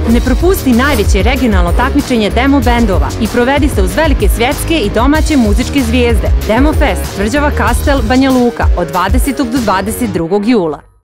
Ne propusti najveće regionalno takmičenje demo bendova i provedi se uz velike svjetske i domaće muzičke zvijezde. Demo Fest, Tvrđava Kastel, Banja Luka od 20. do 22. jula.